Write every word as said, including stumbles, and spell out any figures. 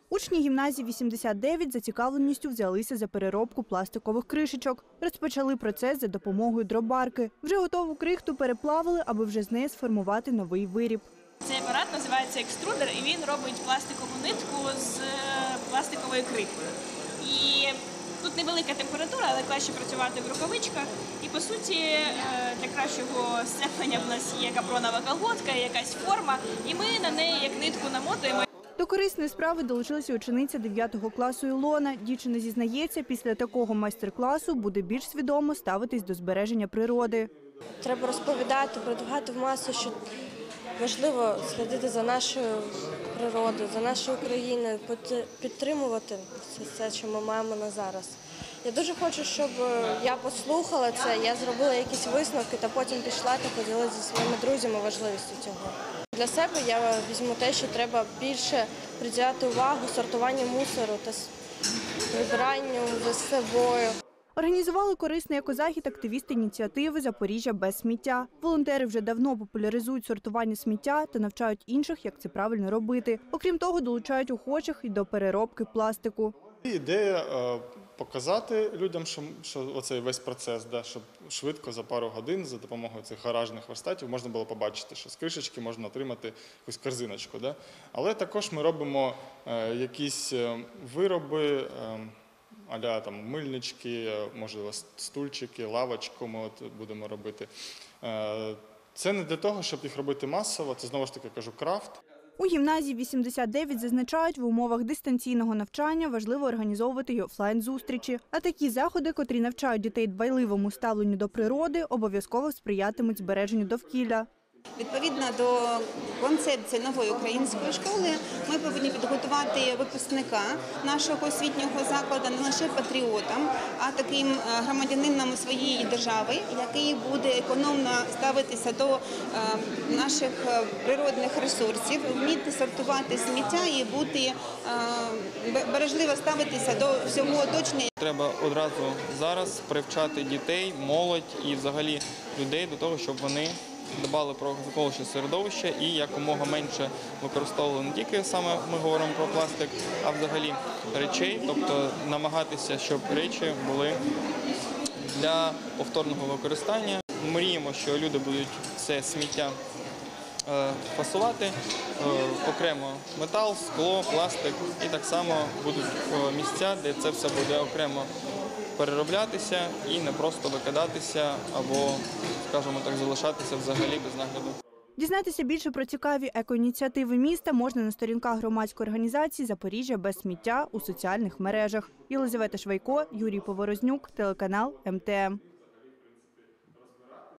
Учні гімназії вісімдесят дев'ять зацікавленістю взялися за переробку пластикових кришечок. Розпочали процес за допомогою дробарки. Вже готову крихту переплавили, аби вже з неї сформувати новий виріб. Цей апарат називається екструдер, і він робить пластикову нитку з пластикової крихти. І тут невелика температура, але краще працювати в рукавичках. І, по суті, для кращого сцеплення в нас є капронова колготка, якась форма, і ми на неї як нитку намотуємо. До корисної справи долучилася учениця дев'ятого класу Ілона. Дівчина зізнається, після такого майстер-класу буде більш свідомо ставитись до збереження природи. Треба розповідати, продвигати в масу, що важливо слідити за нашою природою, за нашою Україною, підтримувати все, що ми маємо на зараз. Я дуже хочу, щоб я послухала це, я зробила якісь висновки та потім пішла та поділилася зі своїми друзями важливістю цього. Для себе я візьму те, що треба більше приділяти увагу сортуванню мусору та прибиранню за собою. Організували корисний екозахід активісти ініціативи «Запоріжжя без сміття». Волонтери вже давно популяризують сортування сміття та навчають інших, як це правильно робити. Окрім того, долучають охочих і до переробки пластику. Ідея показати людям, що, що оцей весь процес, да, щоб швидко за пару годин за допомогою цих гаражних верстатів можна було побачити, що з кришечки можна отримати якусь корзиночку. Да. Але також ми робимо е, якісь вироби, е, а-ля там мильнички, можливо, стульчики, лавочку ми от будемо робити. Е, це не для того, щоб їх робити масово, це знову ж таки, кажу, крафт. У гімназії вісімдесят дев'ять зазначають, в умовах дистанційного навчання важливо організовувати й офлайн-зустрічі. А такі заходи, котрі навчають дітей дбайливому ставленню до природи, обов'язково сприятимуть збереженню довкілля. Відповідно до концепції нової української школи, ми повинні підготувати випускника нашого освітнього закладу не лише патріотом, а таким громадянином своєї держави, який буде економно ставитися до наших природних ресурсів, вміти сортувати сміття і бути бережливо ставитися до всього оточення. Треба одразу зараз привчати дітей, молодь і взагалі людей до того, щоб вони дбали про навколишнє середовище і якомога менше використовували не тільки саме ми говоримо про пластик, а взагалі речей, тобто намагатися, щоб речі були для повторного використання. Мріємо, що люди будуть це сміття фасувати, окремо метал, скло, пластик, і так само будуть місця, де це все буде окремо перероблятися і не просто викидатися або, скажімо так, залишатися взагалі без нагляду. Дізнатися більше про цікаві екоініціативи міста можна на сторінках громадської організації «Запоріжжя без сміття» у соціальних мережах. Єлизавета Швайко, Юрій Поворознюк, телеканал ем те ем.